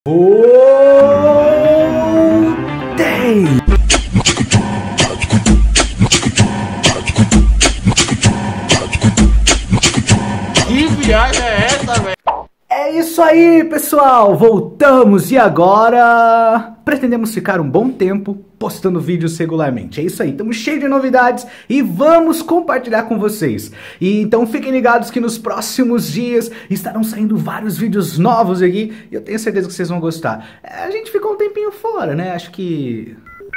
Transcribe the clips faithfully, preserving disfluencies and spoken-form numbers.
Voltei! Que viagem é essa, velho? É isso aí, pessoal! Voltamos e agora pretendemos ficar um bom tempo postando vídeos regularmente. É isso aí, estamos cheios de novidades e vamos compartilhar com vocês. E então fiquem ligados que nos próximos dias estarão saindo vários vídeos novos aqui e eu tenho certeza que vocês vão gostar. A gente ficou um tempinho fora, né? Acho que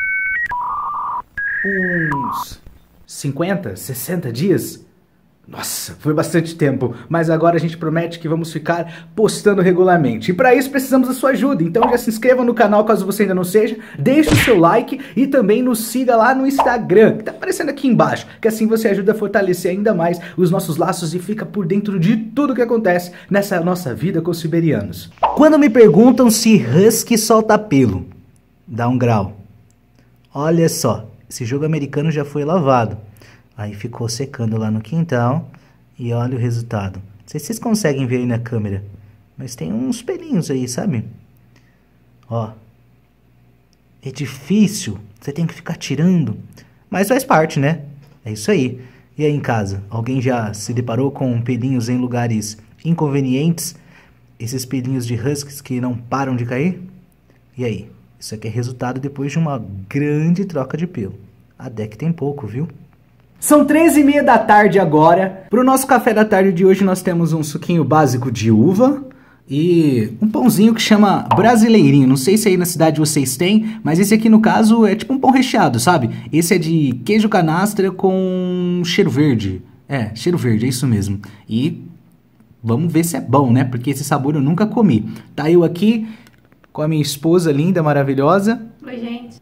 uns cinquenta, sessenta dias. Nossa, foi bastante tempo, mas agora a gente promete que vamos ficar postando regularmente. E para isso precisamos da sua ajuda, então já se inscreva no canal caso você ainda não seja, deixe o seu like e também nos siga lá no Instagram, que tá aparecendo aqui embaixo, que assim você ajuda a fortalecer ainda mais os nossos laços e fica por dentro de tudo que acontece nessa nossa vida com os siberianos. Quando me perguntam se husky solta pelo, dá um grau. Olha só, esse jogo americano já foi lavado. Aí ficou secando lá no quintal e olha o resultado. Não sei se vocês conseguem ver aí na câmera, mas tem uns pelinhos aí, sabe? Ó, é difícil, você tem que ficar tirando, mas faz parte, né? É isso aí. E aí em casa, alguém já se deparou com pelinhos em lugares inconvenientes? Esses pelinhos de huskies que não param de cair? E aí? Isso aqui é resultado depois de uma grande troca de pelo. Até que tem pouco, viu? São treze e meia da tarde agora. Para o nosso café da tarde de hoje nós temos um suquinho básico de uva e um pãozinho que chama brasileirinho. Não sei se aí na cidade vocês têm, mas esse aqui no caso é tipo um pão recheado, sabe? Esse é de queijo canastra com cheiro verde. É, cheiro verde, é isso mesmo. E vamos ver se é bom, né? Porque esse sabor eu nunca comi. Tá eu aqui com a minha esposa linda, maravilhosa. Oi, gente.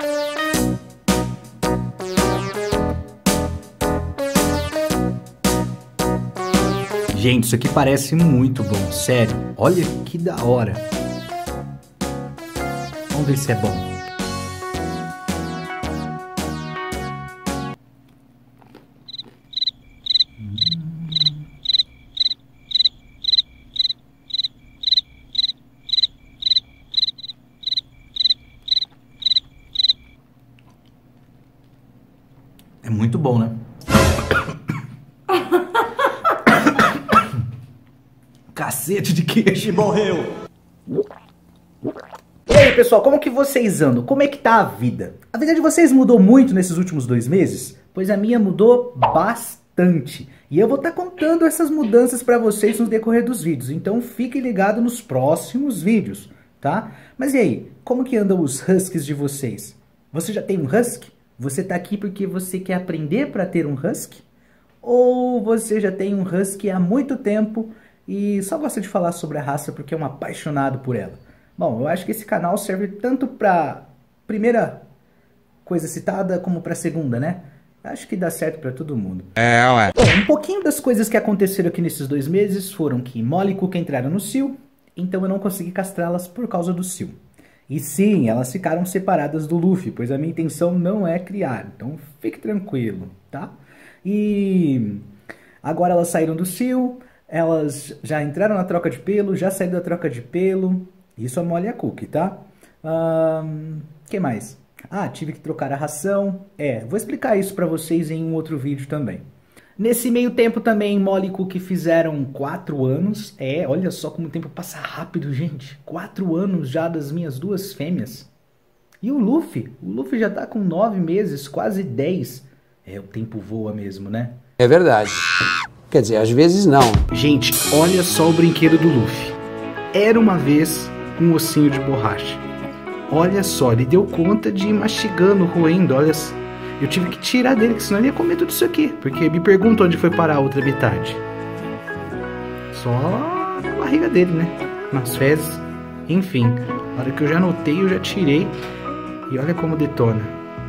Gente, isso aqui parece muito bom, sério. Olha que da hora. Vamos ver se é bom. É muito bom, né? Cacete de queijo, morreu. E aí, pessoal, como que vocês andam? Como é que tá a vida? A vida de vocês mudou muito nesses últimos dois meses? Pois a minha mudou bastante. E eu vou estar contando essas mudanças para vocês no decorrer dos vídeos. Então fiquem ligados nos próximos vídeos, tá? Mas e aí, como que andam os huskies de vocês? Você já tem um husky? Você tá aqui porque você quer aprender para ter um husky? Ou você já tem um husky há muito tempo e só gosta de falar sobre a raça porque é um apaixonado por ela? Bom, eu acho que esse canal serve tanto para primeira coisa citada como para segunda, né? Acho que dá certo para todo mundo. É, ué. Bom, um pouquinho das coisas que aconteceram aqui nesses dois meses foram que Molly e Cuca entraram no cio, então eu não consegui castrá-las por causa do cio. E sim, elas ficaram separadas do Luffy, pois a minha intenção não é criar, então fique tranquilo, tá? E agora elas saíram do cio. Elas já entraram na troca de pelo, já saíram da troca de pelo. Isso a Molly e a Cookie, tá? O um, que mais? Ah, tive que trocar a ração. É, vou explicar isso pra vocês em um outro vídeo também. Nesse meio tempo também, Molly e Cookie fizeram quatro anos. É, olha só como o tempo passa rápido, gente. Quatro anos já das minhas duas fêmeas. E o Luffy? O Luffy já tá com nove meses, quase dez. É, o tempo voa mesmo, né? É verdade. Quer dizer, às vezes não. Gente, olha só o brinquedo do Luffy. Era uma vez um ossinho de borracha. Olha só, ele deu conta de ir mastigando, roendo, olha. Eu tive que tirar dele, que senão ele ia comer tudo isso aqui. Porque me pergunta onde foi parar a outra metade. Só na barriga dele, né? Nas fezes. Enfim, na hora que eu já anotei, eu já tirei. E olha como detona.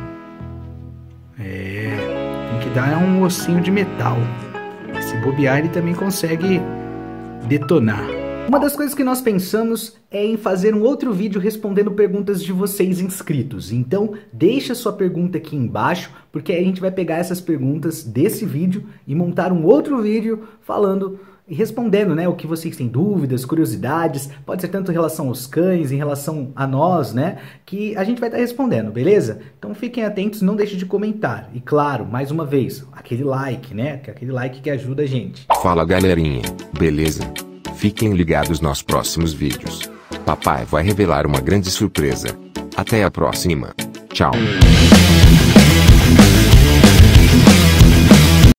É, tem que dar um ossinho de metal. Se bobear, ele também consegue detonar. Uma das coisas que nós pensamos é em fazer um outro vídeo respondendo perguntas de vocês inscritos. Então, deixa sua pergunta aqui embaixo, porque aí a gente vai pegar essas perguntas desse vídeo e montar um outro vídeo falando e respondendo, né, o que vocês têm dúvidas, curiosidades, pode ser tanto em relação aos cães, em relação a nós, né, que a gente vai estar respondendo, beleza? Então fiquem atentos, não deixem de comentar. E claro, mais uma vez, aquele like, né, aquele like que ajuda a gente. Fala galerinha, beleza? Fiquem ligados nos próximos vídeos. Papai vai revelar uma grande surpresa. Até a próxima. Tchau.